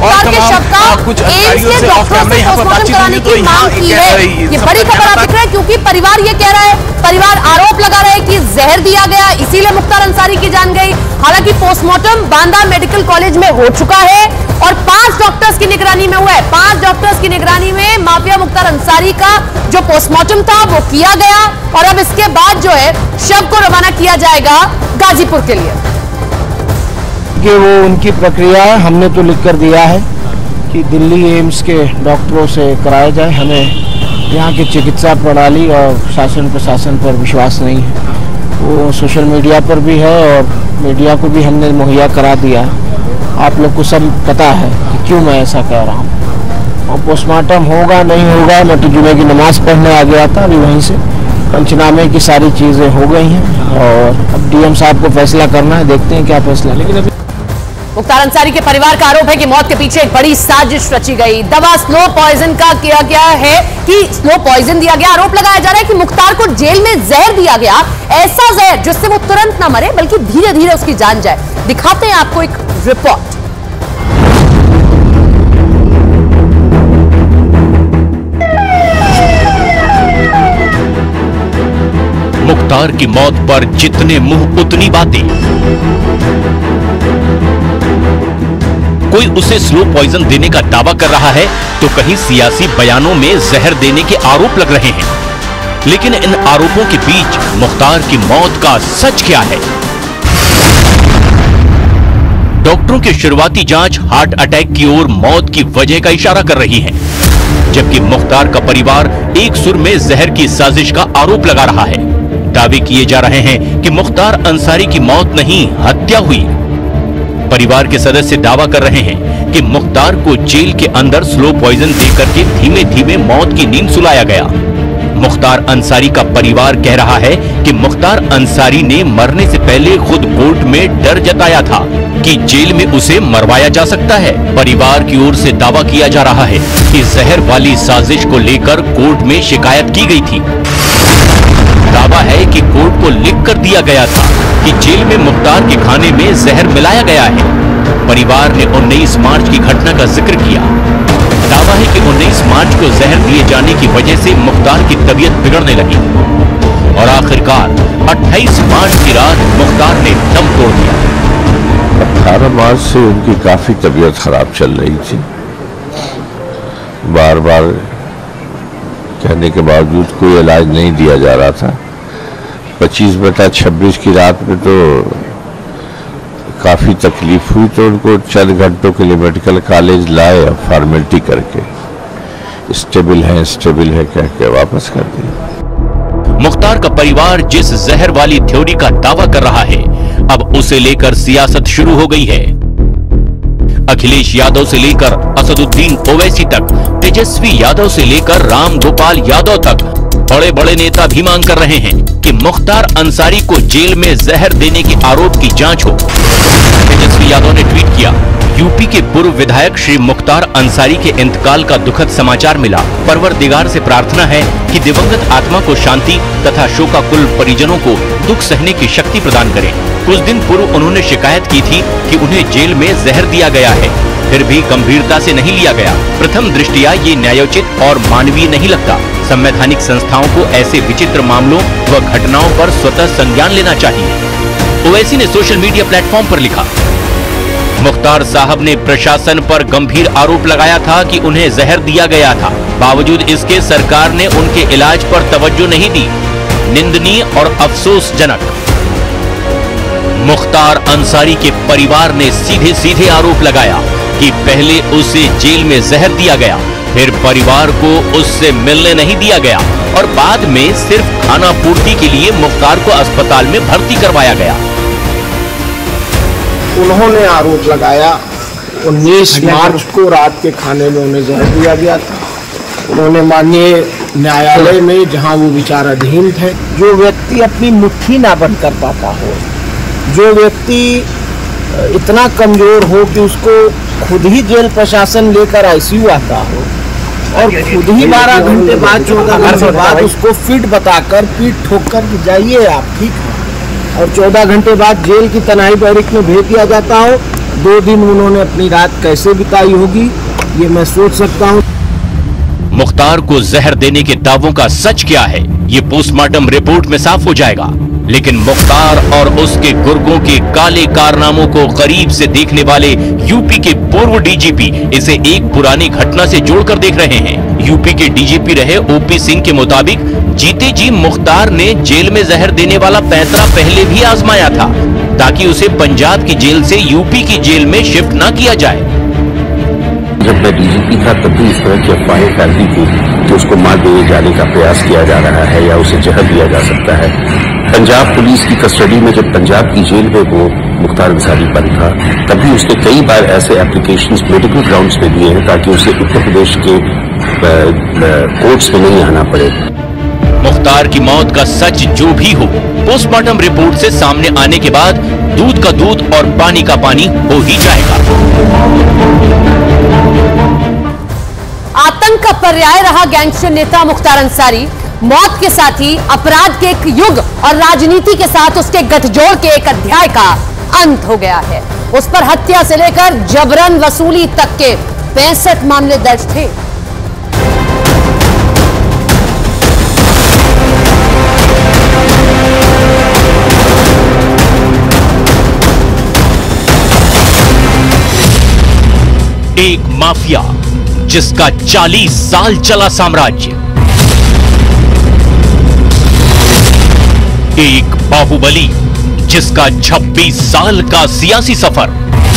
मुख्तार के शव का एम्स के डॉक्टरों से पोस्टमार्टम कराने की मांग की है। ये बड़ी खबर आप देख रहे हैं, क्योंकि परिवार ये कह रहा है, परिवार आरोप लगा रहा है कि जहर दिया गया, इसीलिए मुख्तार अंसारी की जान गई। हालांकि पोस्टमार्टम बांदा मेडिकल कॉलेज में हो चुका है और 5 डॉक्टर्स की निगरानी में हुआ है। 5 डॉक्टर्स की निगरानी में माफिया मुख्तार अंसारी का जो पोस्टमार्टम था वो किया गया और अब इसके बाद जो है शव को रवाना किया जाएगा गाजीपुर के लिए। कि वो उनकी प्रक्रिया है, हमने तो लिख कर दिया है कि दिल्ली एम्स के डॉक्टरों से कराया जाए। हमें यहाँ की चिकित्सा प्रणाली और शासन प्रशासन पर विश्वास नहीं है। वो सोशल मीडिया पर भी है और मीडिया को भी हमने मुहैया करा दिया है। आप लोग को सब पता है कि क्यों मैं ऐसा कह रहा हूँ। और पोस्टमार्टम होगा नहीं होगा, मैं तो जुमे की नमाज पढ़ने आ गया था, अभी वहीं से पंचनामे की सारी चीज़ें हो गई हैं और अब डीएम साहब को फैसला करना है, देखते हैं क्या फैसला। लेकिन अभी मुख्तार अंसारी के परिवार का आरोप है कि मौत के पीछे एक बड़ी साजिश रची गई। दवा स्लो पॉइजन का किया गया है कि स्लो पॉइजन दिया गया। आरोप लगाया जा रहा है कि मुख्तार को जेल में जहर दिया गया, ऐसा जहर जिससे वो तुरंत ना मरे बल्कि धीरे धीरे उसकी जान जाए। दिखाते हैं आपको एक रिपोर्ट। मुख्तार की मौत पर जितने मुंह उतनी बातें। कोई उसे स्लो पॉइजन देने का दावा कर रहा है तो कहीं सियासी बयानों में जहर देने के आरोप लग रहे हैं। लेकिन इन आरोपों के बीच मुख्तार की मौत का सच क्या है? डॉक्टरों की शुरुआती जांच हार्ट अटैक की ओर मौत की वजह का इशारा कर रही है, जबकि मुख्तार का परिवार एक सुर में जहर की साजिश का आरोप लगा रहा है। दावे किए जा रहे हैं कि मुख्तार अंसारी की मौत नहीं, हत्या हुई। परिवार के सदस्य दावा कर रहे हैं कि मुख्तार को जेल के अंदर स्लो पॉइजन देकर के धीमे धीमे मौत की नींद सुलाया गया। मुख्तार अंसारी का परिवार कह रहा है कि मुख्तार अंसारी ने मरने से पहले खुद कोर्ट में डर जताया था कि जेल में उसे मरवाया जा सकता है। परिवार की ओर से दावा किया जा रहा है कि जहर वाली साजिश को लेकर कोर्ट में शिकायत की गई थी। दावा है कि कोर्ट को लिख कर दिया गया था कि जेल में मुख्तार के खाने में जहर मिलाया गया है। परिवार ने 19 मार्च की घटना का जिक्र किया। दावा है कि 19 मार्च को जहर दिए जाने की वजह से मुख्तार की तबीयत बिगड़ने लगी और आखिरकार 28 मार्च की रात मुख्तार ने दम तोड़ दिया। 18 मार्च से उनकी काफी तबीयत खराब चल रही थी। बार बार कहने के बावजूद कोई इलाज नहीं दिया जा रहा था। 25/26 की रात में तो काफ़ी तकलीफ हुई, तो उनको चंद घंटों के लिए मेडिकल कॉलेज लाए और फॉर्मेलिटी करके स्टेबल है कह के वापस कर दिया। मुख्तार का परिवार जिस जहर वाली थ्योरी का दावा कर रहा है, अब उसे लेकर सियासत शुरू हो गई है। अखिलेश यादव से लेकर असदुद्दीन ओवैसी तक, तेजस्वी यादव से लेकर राम गोपाल यादव तक बड़े बड़े नेता भी मांग कर रहे हैं कि मुख्तार अंसारी को जेल में जहर देने के आरोप की जांच हो। तेजस्वी यादव ने ट्वीट किया, यूपी के पूर्व विधायक श्री मुख्तार अंसारी के इंतकाल का दुखद समाचार मिला। परवरदिगार से प्रार्थना है कि दिवंगत आत्मा को शांति तथा शोकाकुल परिजनों को दुख सहने की शक्ति प्रदान करें। कुछ दिन पूर्व उन्होंने शिकायत की थी कि उन्हें जेल में जहर दिया गया है, फिर भी गंभीरता से नहीं लिया गया। प्रथम दृष्टया ये न्यायोचित और मानवीय नहीं लगता। संवैधानिक संस्थाओं को ऐसे विचित्र मामलों व घटनाओं पर स्वतः संज्ञान लेना चाहिए। ओवैसी ने सोशल मीडिया प्लेटफॉर्म पर लिखा, मुख्तार साहब ने प्रशासन पर गंभीर आरोप लगाया था कि उन्हें जहर दिया गया था, बावजूद इसके सरकार ने उनके इलाज पर तवज्जो नहीं दी। निंदनीय और अफसोसजनक। मुख्तार अंसारी के परिवार ने सीधे सीधे आरोप लगाया कि पहले उसे जेल में जहर दिया गया, फिर परिवार को उससे मिलने नहीं दिया गया और बाद में सिर्फ खाना पूर्ति के लिए मुख्तार को अस्पताल में भर्ती करवाया गया। उन्होंने आरोप लगाया 19 मार्च को रात के खाने में उन्हें जहर दिया गया था। उन्होंने माननीय न्यायालय में, जहां वो विचाराधीन थे, जो व्यक्ति अपनी मुट्ठी ना बंद कर पाता हो, जो व्यक्ति इतना कमजोर हो कि उसको खुद ही जेल प्रशासन लेकर आईसीयू आता हो और खुद ही 12 घंटे बाद 14 घंटे बाद उसको फिट बताकर पीठ ठोक कर जाइए आप ठीक है, और 14 घंटे बाद जेल की तनाई बैरिक में भेज दिया जाता हो, 2 दिन उन्होंने अपनी रात कैसे बिताई होगी ये मैं सोच सकता हूँ। मुख्तार को जहर देने के दावों का सच क्या है, ये पोस्टमार्टम रिपोर्ट में साफ हो जाएगा। लेकिन मुख्तार और उसके गुर्गों के काले कारनामों को करीब से देखने वाले यूपी के पूर्व डीजीपी इसे एक पुरानी घटना से जोड़कर देख रहे हैं। यूपी के डीजीपी रहे ओपी सिंह के मुताबिक जीते जी मुख्तार ने जेल में जहर देने वाला पैंतरा पहले भी आजमाया था, ताकि उसे पंजाब की जेल से यूपी की जेल में शिफ्ट न किया जाए। जब मैं डीजीपी था तब भी इस तरह की अफवाहें फैलती थी कि उसको मार दिए जाने का प्रयास किया जा रहा है या उसे जहर दिया जा सकता है। पंजाब पुलिस की कस्टडी में जब पंजाब की जेल में वो मुख्तार अंसारी बंद था, तभी उसने कई बार ऐसे एप्लीकेशंस मेडिकल ग्राउंड्स पे दिए हैं ताकि उसे उत्तर प्रदेश के कोर्ट्स में नहीं आना पड़े। मुख्तार की मौत का सच जो भी हो, पोस्टमार्टम रिपोर्ट से सामने आने के बाद दूध का दूध और पानी का पानी हो ही जाएगा। आतंक का पर्याय रहा गैंगस्टर नेता मुख्तार अंसारी, मौत के साथ ही अपराध के एक युग और राजनीति के साथ उसके गठजोड़ के एक अध्याय का अंत हो गया है। उस पर हत्या से लेकर जबरन वसूली तक के 65 मामले दर्ज थे। एक माफिया जिसका 40 साल चला साम्राज्य, एक बाहुबली जिसका 26 साल का सियासी सफर,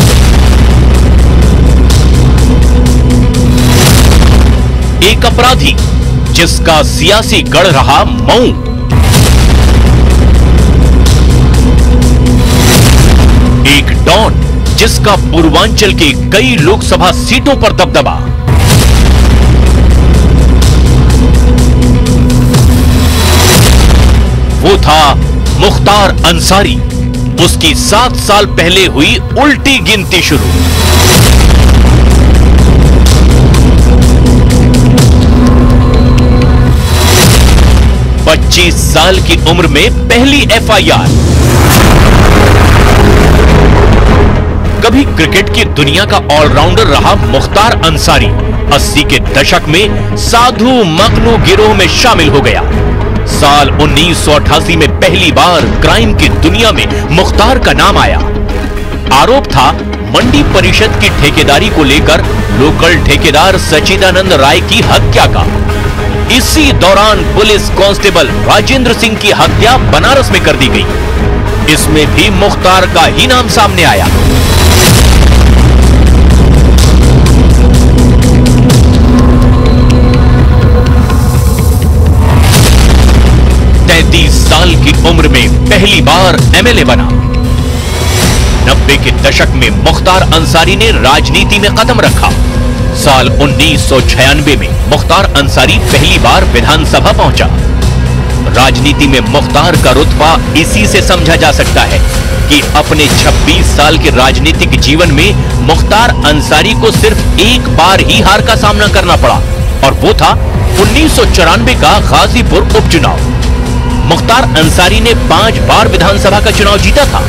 एक अपराधी जिसका सियासी गढ़ रहा मऊ, एक डॉन जिसका पूर्वांचल के कई लोकसभा सीटों पर दबदबा, वो था मुख्तार अंसारी। उसकी 7 साल पहले हुई उल्टी गिनती शुरू। पच्चीस साल की उम्र में पहली एफआईआर। कभी क्रिकेट की दुनिया का ऑलराउंडर रहा मुख्तार अंसारी 80 के दशक में साधु मखनू गिरोह में शामिल हो गया। साल 1988 में पहली बार क्राइम की दुनिया में मुख्तार का नाम आया। आरोप था मंडी परिषद की ठेकेदारी को लेकर लोकल ठेकेदार सचिदानंद राय की हत्या का। इसी दौरान पुलिस कांस्टेबल राजेंद्र सिंह की हत्या बनारस में कर दी गई। इसमें भी मुख्तार का ही नाम सामने आया। साल की उम्र में पहली बार एमएलए बना। 90 के दशक में मुख्तार अंसारी ने राजनीति में कदम रखा। साल 1996 में मुख्तार अंसारी पहली बार विधानसभा पहुंचा। राजनीति में मुख्तार का रुतबा इसी से समझा जा सकता है कि अपने 26 साल के राजनीतिक जीवन में मुख्तार अंसारी को सिर्फ एक बार ही हार का सामना करना पड़ा और वो था 1994 का गाजीपुर उपचुनाव। मुख्तार अंसारी ने 5 बार विधानसभा का चुनाव जीता था।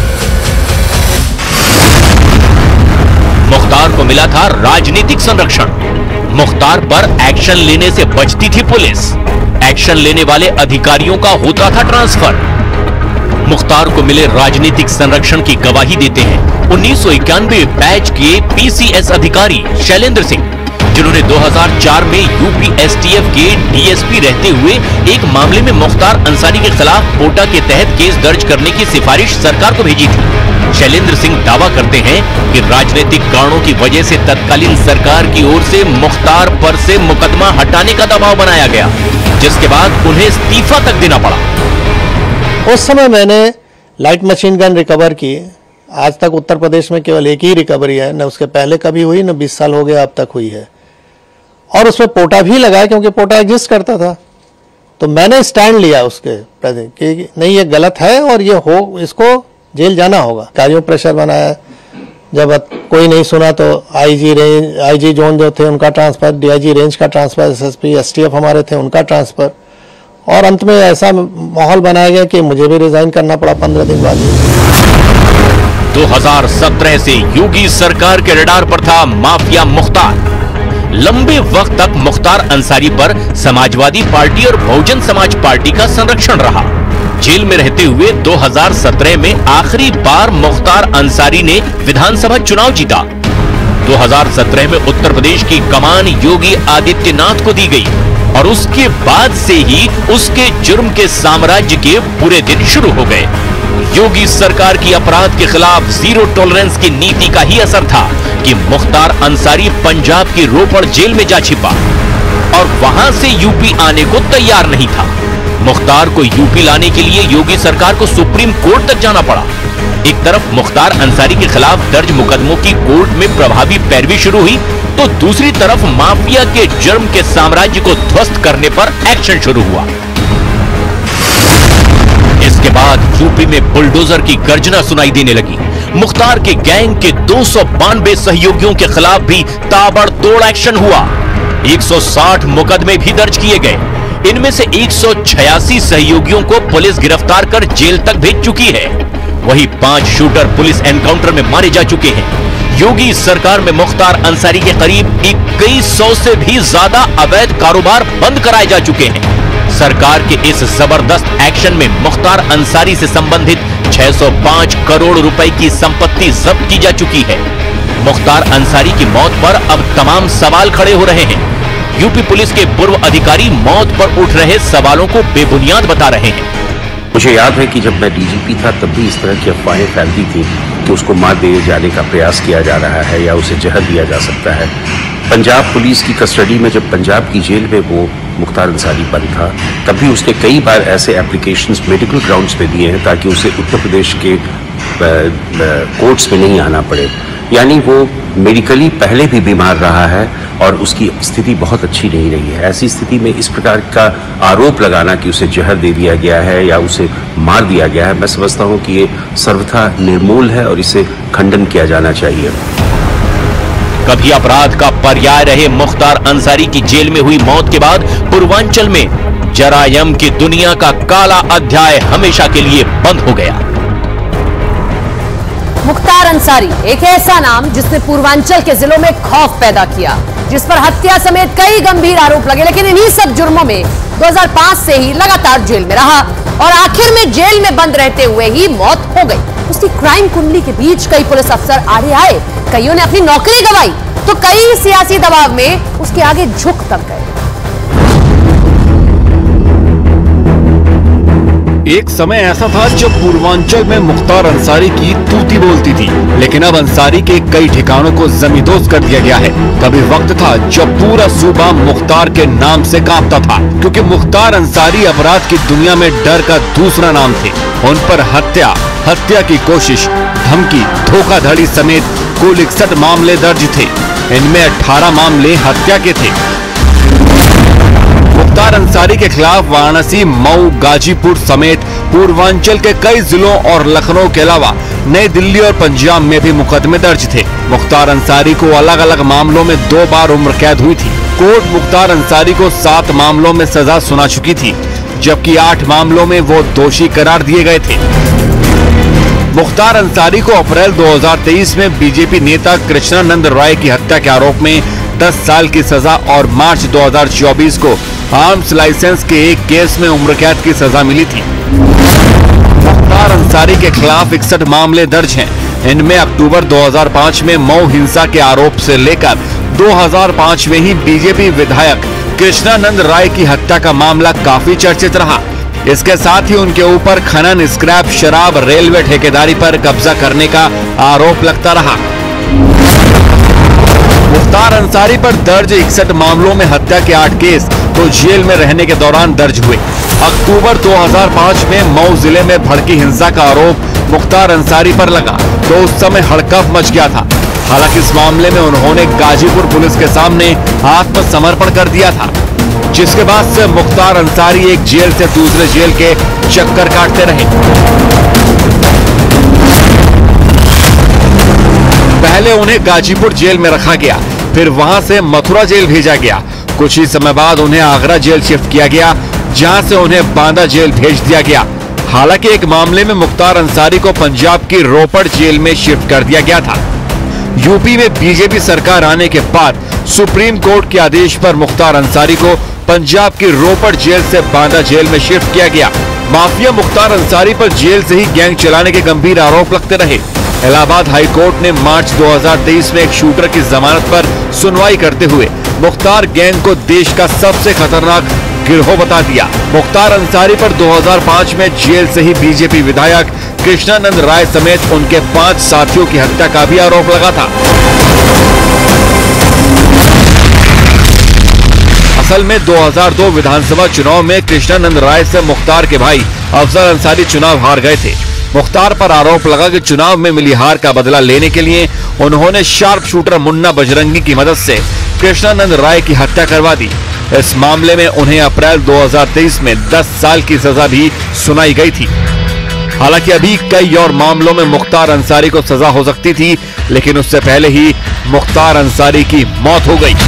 मुख्तार को मिला था राजनीतिक संरक्षण। मुख्तार पर एक्शन लेने से बचती थी पुलिस। एक्शन लेने वाले अधिकारियों का होता था ट्रांसफर। मुख्तार को मिले राजनीतिक संरक्षण की गवाही देते हैं 1991 बैच के पीसीएस अधिकारी शैलेंद्र सिंह, जिन्होंने 2004 में यूपी एसटीएफ के डीएसपी रहते हुए एक मामले में मुख्तार अंसारी के खिलाफ पोटा के तहत केस दर्ज करने की सिफारिश सरकार को भेजी थी। शैलेंद्र सिंह दावा करते हैं कि राजनीतिक कारणों की वजह से तत्कालीन सरकार की ओर से मुख्तार पर से मुकदमा हटाने का दबाव बनाया गया, जिसके बाद उन्हें इस्तीफा तक देना पड़ा। उस समय मैंने लाइट मशीन गन रिकवर की। आज तक उत्तर प्रदेश में केवल एक ही रिकवरी है, न उसके पहले कभी हुई, न 20 साल हो गया अब तक हुई है। और उसमें पोटा भी लगाया क्योंकि पोटा एग्जिस्ट करता था। तो मैंने स्टैंड लिया उसके प्रति कि नहीं, ये गलत है और ये हो, इसको जेल जाना होगा। कार्यों प्रेशर बनाया। जब कोई नहीं सुना तो आईजी जोन जो थे उनका ट्रांसफर, डीआईजी रेंज का ट्रांसफर, एसएसपी एसटीएफ हमारे थे उनका ट्रांसफर, और अंत में ऐसा माहौल बनाया गया कि मुझे भी रिजाइन करना पड़ा 15 दिन बाद। 2017 से योगी सरकार के रडार पर था माफिया मुख्तार। लंबे वक्त तक मुख्तार अंसारी पर समाजवादी पार्टी और बहुजन समाज पार्टी का संरक्षण रहा। जेल में रहते हुए 2017 में आखिरी बार मुख्तार अंसारी ने विधानसभा चुनाव जीता। 2017 में उत्तर प्रदेश की कमान योगी आदित्यनाथ को दी गई और उसके बाद से ही उसके जुर्म के साम्राज्य के बुरे दिन शुरू हो गए। योगी सरकार की अपराध के खिलाफ जीरो टॉलरेंस की नीति का ही असर था कि मुख्तार अंसारी पंजाब की रोपड़ जेल में जा छिपा और वहां से यूपी आने को तैयार नहीं था। मुख्तार को यूपी लाने के लिए योगी सरकार को सुप्रीम कोर्ट तक जाना पड़ा। एक तरफ मुख्तार अंसारी के खिलाफ दर्ज मुकदमों की कोर्ट में प्रभावी पैरवी शुरू हुई, तो दूसरी तरफ माफिया के जुर्म के साम्राज्य को ध्वस्त करने पर एक्शन शुरू हुआ। इसके बाद यूपी में बुलडोजर की गर्जना सुनाई देने लगी। मुख्तार के गैंग के 292 सहयोगियों के खिलाफ भी ताबड़तोड़ एक्शन हुआ। 160 मुकदमे भी दर्ज किए गए। इनमें से 186 सहयोगियों को पुलिस गिरफ्तार कर जेल तक भेज चुकी है। वहीं 5 शूटर पुलिस एनकाउंटर में मारे जा चुके हैं। योगी सरकार में मुख्तार अंसारी के करीब 2100 से भी ज्यादा अवैध कारोबार बंद कराए जा चुके हैं। सरकार के इस जबरदस्त एक्शन में मुख्तार अंसारी से संबंधित 605 करोड़ रुपए की संपत्ति जब्त की जा चुकी है। मुख्तार अंसारी की मौत पर अब तमाम सवाल खड़े हो रहे हैं। यूपी पुलिस के पूर्व अधिकारी मौत पर उठ रहे सवालों को बेबुनियाद बता रहे हैं। मुझे याद है कि जब मैं डीजीपी था तब भी इस तरह की अफवाहें फैलती थी कि उसको मार दिए जाने का प्रयास किया जा रहा है या उसे जहर दिया जा सकता है। पंजाब पुलिस की कस्टडी में जब पंजाब की जेल में वो मुख्तार अंसारी बंद था, तब भी उसने कई बार ऐसे एप्लीकेशंस मेडिकल ग्राउंड्स पे दिए हैं ताकि उसे उत्तर प्रदेश के कोर्ट्स में नहीं आना पड़े। यानी वो मेडिकली पहले भी बीमार रहा है और उसकी स्थिति बहुत अच्छी नहीं रही है। ऐसी स्थिति में इस प्रकार का आरोप लगाना कि उसे जहर दे दिया गया है या उसे मार दिया गया है, मैं समझता हूं कि ये सर्वथा निर्मूल है और इसे खंडन किया जाना चाहिए। कभी अपराध का पर्याय रहे मुख्तार अंसारी की जेल में हुई मौत के बाद पूर्वांचल में जरायम की दुनिया का काला अध्याय हमेशा के लिए बंद हो गया। मुख्तार अंसारी एक ऐसा नाम जिसने पूर्वांचल के जिलों में खौफ पैदा किया, जिस पर हत्या समेत कई गंभीर आरोप लगे, लेकिन इन्हीं सब जुर्मों में 2005 से ही लगातार जेल में रहा और आखिर में जेल में बंद रहते हुए ही मौत हो गई। उसकी क्राइम कुंडली के बीच कई पुलिस अफसर आड़े आए, कईयों ने अपनी नौकरी गंवाई, तो कई सियासी दबाव में उसके आगे झुक तक गए। एक समय ऐसा था जब पूर्वांचल में मुख्तार अंसारी की तूती बोलती थी, लेकिन अब अंसारी के कई ठिकानों को जमींदोज कर दिया गया है। कभी वक्त था जब पूरा सूबा मुख्तार के नाम से कांपता था, क्योंकि मुख्तार अंसारी अपराध की दुनिया में डर का दूसरा नाम थे। उन पर हत्या की कोशिश, धमकी, धोखाधड़ी समेत कुल 61 मामले दर्ज थे। इनमें 18 मामले हत्या के थे। मुख्तार अंसारी के खिलाफ वाराणसी, मऊ, गाजीपुर समेत पूर्वांचल के कई जिलों और लखनऊ के अलावा नई दिल्ली और पंजाब में भी मुकदमे दर्ज थे। मुख्तार अंसारी को अलग अलग मामलों में 2 बार उम्र कैद हुई थी। कोर्ट मुख्तार अंसारी को 7 मामलों में सजा सुना चुकी थी, जबकि 8 मामलों में वो दोषी करार दिए गए थे। मुख्तार अंसारी को अप्रैल 2023 में बीजेपी नेता कृष्णानंद राय की हत्या के आरोप में 10 साल की सजा और मार्च 2024 को आर्म्स लाइसेंस के एक केस में उम्र कैद की सजा मिली थी। मुख्तार अंसारी के खिलाफ 61 मामले दर्ज हैं। इनमें अक्टूबर 2005 में मऊ हिंसा के आरोप से लेकर 2005 में ही बीजेपी विधायक कृष्णानंद राय की हत्या का मामला काफी चर्चित रहा। इसके साथ ही उनके ऊपर खनन, स्क्रैप, शराब, रेलवे ठेकेदारी पर कब्जा करने का आरोप लगता रहा। मुख्तार अंसारी पर दर्ज 61 मामलों में हत्या के 8 केस तो जेल में रहने के दौरान दर्ज हुए। अक्टूबर 2005 में मऊ जिले में भड़की हिंसा का आरोप मुख्तार अंसारी पर लगा तो उस समय हड़कंप मच गया था। हालांकि इस मामले में उन्होंने गाजीपुर पुलिस के सामने आत्मसमर्पण कर दिया था, जिसके बाद से मुख्तार अंसारी एक जेल से दूसरे जेल के चक्कर काटते रहे। पहले उन्हें गाजीपुर जेल में रखा गया, फिर वहां से मथुरा जेल भेजा गया। कुछ ही समय बाद उन्हें आगरा जेल शिफ्ट किया गया, जहां से उन्हें बांदा जेल भेज दिया गया। हालांकि एक मामले में मुख्तार अंसारी को पंजाब की रोपड़ जेल में शिफ्ट कर दिया गया था। यूपी में बीजेपी सरकार आने के बाद सुप्रीम कोर्ट के आदेश पर मुख्तार अंसारी को पंजाब की रोपड़ जेल से बांदा जेल में शिफ्ट किया गया। माफिया मुख्तार अंसारी पर जेल से ही गैंग चलाने के गंभीर आरोप लगते रहे। इलाहाबाद हाई कोर्ट ने मार्च 2023 में एक शूटर की जमानत पर सुनवाई करते हुए मुख्तार गैंग को देश का सबसे खतरनाक गिरोह बता दिया। मुख्तार अंसारी पर 2005 में जेल से ही बीजेपी विधायक कृष्णानंद राय समेत उनके 5 साथियों की हत्या का भी आरोप लगा था। असल में 2002 विधानसभा चुनाव में कृष्णानंद राय से मुख्तार के भाई अफजल अंसारी चुनाव हार गए थे। मुख्तार पर आरोप लगा कि चुनाव में मिली हार का बदला लेने के लिए उन्होंने शार्प शूटर मुन्ना बजरंगी की मदद से कृष्णानंद राय की हत्या करवा दी। इस मामले में उन्हें अप्रैल 2023 में 10 साल की सजा भी सुनाई गई थी। हालांकि अभी कई और मामलों में मुख्तार अंसारी को सजा हो सकती थी, लेकिन उससे पहले ही मुख्तार अंसारी की मौत हो गई।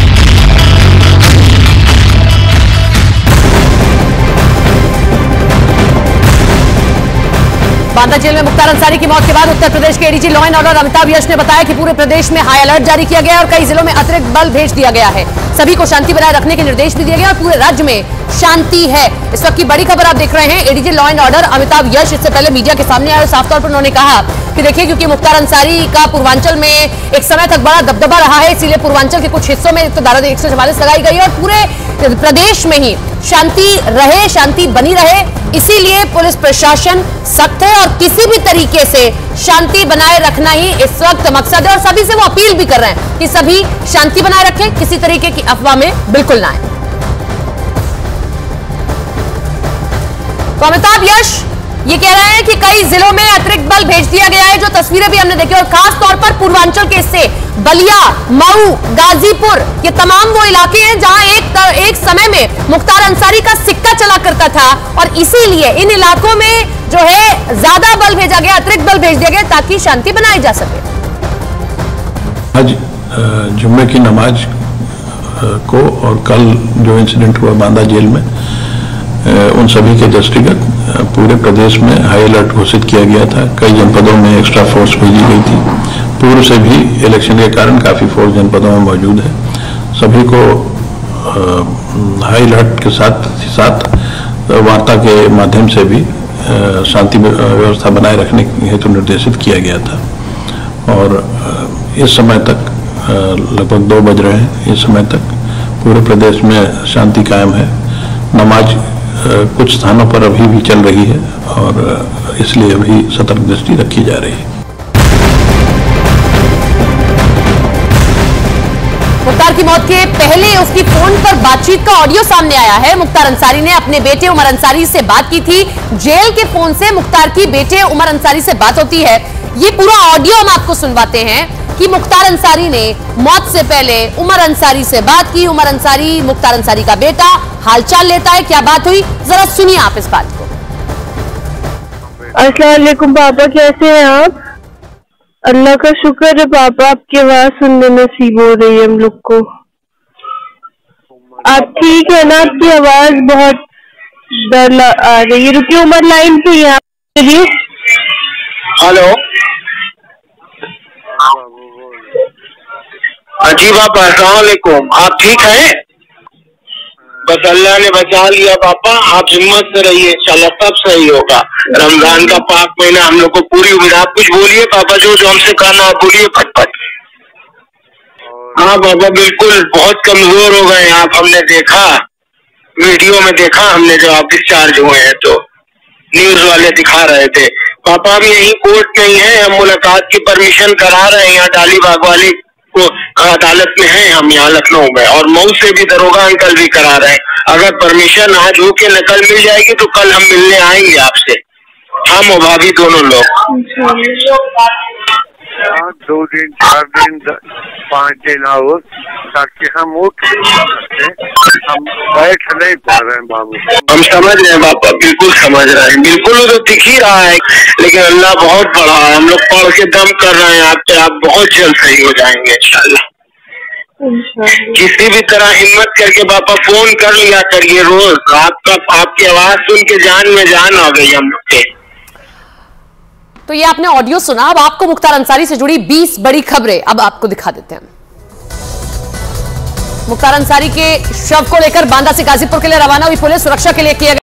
बांदा जेल में मुख्तार अंसारी की मौत के बाद उत्तर प्रदेश के ADG law and order Amitabh Yash ने बताया कि पूरे प्रदेश में हाई अलर्ट जारी किया गया है और कई जिलों में अतिरिक्त बल भेज दिया गया है। सभी को शांति बनाए रखने के निर्देश भी दिए गए और पूरे राज्य में शांति है। इस वक्त की बड़ी खबर आप देख रहे हैं, ADG law and order Amitabh Yash इससे पहले मीडिया के सामने आए। साफ तौर पर उन्होंने कहा कि देखिए, क्योंकि मुख्तार अंसारी का पूर्वांचल में एक समय तक बड़ा दबदबा रहा है, इसीलिए पूर्वांचल के कुछ हिस्सों में तो धारा 144 लगाई गई है और पूरे प्रदेश में ही शांति रहे, शांति बनी रहे, इसीलिए पुलिस प्रशासन सख्त है और किसी भी तरीके से शांति बनाए रखना ही इस वक्त मकसद है और सभी से वो अपील भी कर रहे हैं कि सभी शांति बनाए रखें, किसी तरीके की अफवाह में बिल्कुल ना आए। तो अमिताभ यश ये कह रहे हैं कि कई जिलों में अतिरिक्त बल भेज दिया गया है, जो तस्वीरें भी हमने देखी और खास तौर पर पूर्वांचल के हिस्से बलिया, मऊ, गाजीपुर, ये तमाम वो इलाके हैं जहां एक समय में मुख्तार अंसारी का सिक्का चला करता था और इसीलिए इन इलाकों में जो है ज्यादा बल भेजा गया, अतिरिक्त बल भेज दिया गया ताकि शांति बनाई जा सके। आज जुम्मे की नमाज को और कल जो इंसिडेंट हुआ बांदा जेल में, उन सभी के दृष्टिगत पूरे प्रदेश में हाई अलर्ट घोषित किया गया था। कई जनपदों में एक्स्ट्रा फोर्स भेजी गई थी। पूर्व से भी इलेक्शन के कारण काफी फोर्स जनपदों में मौजूद है। सभी को हाई अलर्ट के साथ वार्ता के माध्यम से भी शांति व्यवस्था बनाए रखने हेतु निर्देशित किया गया था और इस समय तक लगभग 2 बज रहे हैं। इस समय तक पूरे प्रदेश में शांति कायम है। नमाज कुछ स्थानों पर अभी भी चल रही है और इसलिए अभी सतर्क दृष्टि रखी जा रही है। मुख्तार की मौत के पहले उसकी फोन पर बातचीत का ऑडियो सामने आया है। मुख्तार अंसारी ने अपने बेटे उमर अंसारी से बात की थी। जेल के फोन से मुख्तार की बेटे उमर अंसारी से बात होती है। ये पूरा ऑडियो हम आपको सुनवाते हैं कि मुख्तार अंसारी ने मौत से पहले उमर अंसारी से बात की। उमर अंसारी मुख्तार अंसारी का बेटा हालचाल लेता है, क्या बात हुई जरा सुनिए आप इस बात को। अस्सलाम वालेकुम पापा, कैसे हैं आप? अल्लाह का शुक्र है पापा, आपकी आवाज सुनने नसीब हो रही है हम लोग को। आप ठीक है ना? आपकी आवाज बहुत डर आ रही है। रुकिए, उमर लाइन पे ही आप। हेलो जी पापा, अस्सलाम वालेकुम। आप ठीक हैं? बस अल्लाह ने बचा लिया पापा, आप हिम्मत से रहिए, इंशाल्लाह सब सही होगा। रमजान का पाक महीना हम लोग को पूरी उम्मीद। आप कुछ बोलिए पापा, जो हमसे कहना आप बोलिए फटफट। हाँ पापा, बिल्कुल बहुत कमजोर हो गए आप, हमने देखा वीडियो में, देखा हमने जब आप डिस्चार्ज हुए हैं तो न्यूज वाले दिखा रहे थे। पापा हम यही कोर्ट नहीं है, हम मुलाकात की परमिशन करा रहे हैं यहाँ डालीबाग वाली को अदालत में हैं हम यहाँ लखनऊ में, और मऊ से भी दरोगा अंकल भी करा रहे हैं। अगर परमिशन आज हो के नकल मिल जाएगी तो कल हम मिलने आएंगे आपसे, हम और भाभी दोनों लोग। 2 दिन 4 दिन 5 दिन और ताकि हम उठ सकते, हम बैठ नहीं पा रहे हैं बाबू। हम समझ रहे हैं पापा, बिल्कुल समझ रहे हैं, बिल्कुल वो तो दिख ही रहा है, लेकिन अल्लाह बहुत बड़ा है। हम लोग पढ़ के दम कर रहे हैं आप पे, आप बहुत जल्द सही हो जाएंगे इंशाल्लाह। किसी भी तरह हिम्मत करके पापा फोन कर लिया करिए रोज। आपकी आवाज सुन के जान में जान आ गई हम लोग के। तो ये आपने ऑडियो सुना। अब आपको मुख्तार अंसारी से जुड़ी 20 बड़ी खबरें अब आपको दिखा देते हैं। मुख्तार अंसारी के शव को लेकर बांदा से गाजीपुर के लिए रवाना हुई पुलिस। सुरक्षा के लिए किया